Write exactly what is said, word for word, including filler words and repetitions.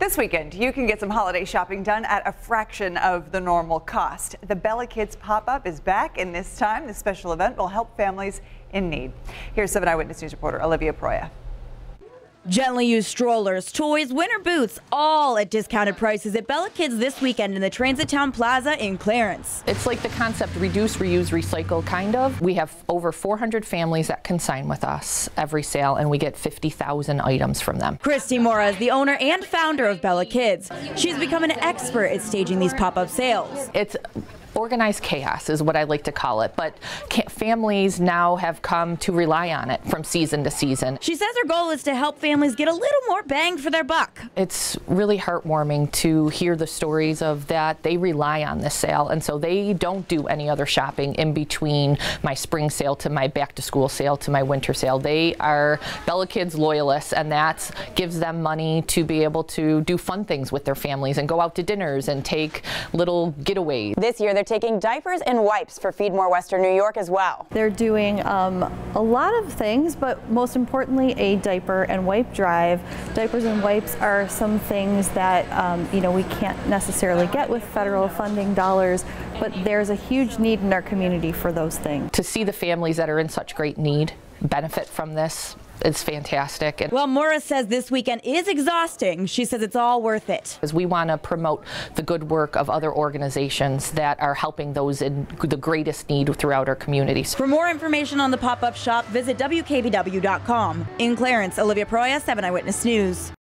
This weekend, you can get some holiday shopping done at a fraction of the normal cost. The Bella Kids pop-up is back, and this time the special event will help families in need. Here's seven Eyewitness News reporter Olivia Proya. Gently used strollers, toys, winter boots, all at discounted prices at Bella Kids this weekend in the Transit-Towne Plaza in Clarence. It's like the concept reduce, reuse, recycle, kind of. We have over four hundred families that consign with us every sale, and we get fifty thousand items from them. Christy Mora is the owner and founder of Bella Kids. She's become an expert at staging these pop-up sales. It's organized chaos is what I like to call it, but families now have come to rely on it from season to season. She says her goal is to help families get a little more bang for their buck. It's really heartwarming to hear the stories of that they rely on this sale, and so they don't do any other shopping in between my spring sale to my back to school sale to my winter sale. They are Bella Kids loyalists, and that gives them money to be able to do fun things with their families and go out to dinners and take little getaways. This year they're taking diapers and wipes for Feed More Western New York as well. They're doing um, a lot of things, but most importantly a diaper and wipe drive. Diapers and wipes are some things that um, you know, we can't necessarily get with federal funding dollars, but there's a huge need in our community for those things. To see the families that are in such great need benefit from this is fantastic. And well, Mora says this weekend is exhausting. She says it's all worth it. Because we want to promote the good work of other organizations that are helping those in the greatest need throughout our communities. For more information on the pop-up shop, visit W K B W dot com. In Clarence, Olivia Proya, seven Eyewitness News.